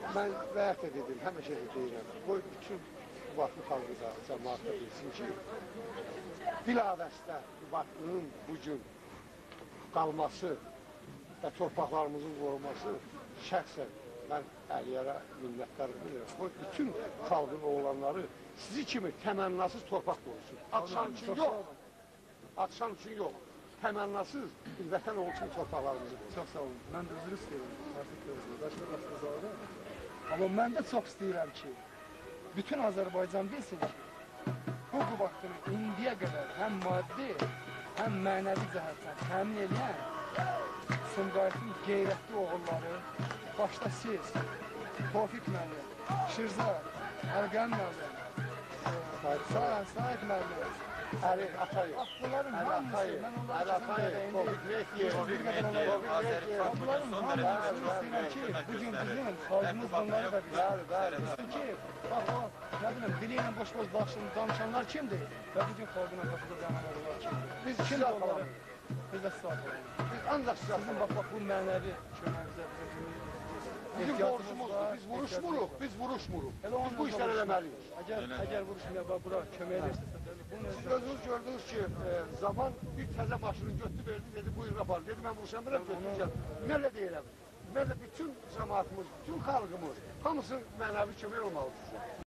Mən vəyət edirəm, həmişə də deyirəm, qoy bütün Qubadlı xalqı da cəmaatda bilsin ki, bilavəstə Qubadlının bugün qalması və torpaqlarımızın qorunması şəxsən mən Əliyara minnətdar bilirəm. Qoy bütün xalqın oğlanları sizi kimi təmənnasız torpaq qorusun. Akşam üçün yox, akşam üçün yox. Təmənnasız bir vətən olsun torpaqlarımızı. Çox sağ olun. Mən də üzr istəyirəm. Artıq gözləyir. Amma mən də çox istəyirəm ki, bütün Azərbaycan bilsin ki, bu Qubadlını indiyə qədər həm maddi, həm mənəvi cəhətdən təmin edən Sumqayıtın qeyrətli oğulları, başda siz, Tofiq müəllim, Şirzad, Əlqəm müəllim, Sahib müəllim, Əli Atayev, bunların hamısı, mən onları Tofiq Mehdiyev, bunların hamısını istəyirəm ki, bugün bizim xalqımız bunları da bilir. Ki, bax o, nə bilim, diliyle boş-boş danışanlar kimdir? Və bugün xalqına qatılacaqlar kimdir? Biz kim onları? Biz də siz atlayalım. Biz ancaq siz Sizin bax bu mənəvi köməyinizə bizim borcumuzdur, biz vuruşmuruq, biz vuruşmuruq. Biz bu işləri eləməliyik. Əgər vuruşmaya bura kömək edirsiniz, siz özünüz gördünüz ki, zaman bir təzə maşını götürü verdi, dedi buyurun apar. Dedi mən vuruşamıram, götüreceğim. Mən də deyirəm, mən də bütün cəmaatımız, bütün xalqımız, hamısı mənəvi kömək olmalıdır sizə.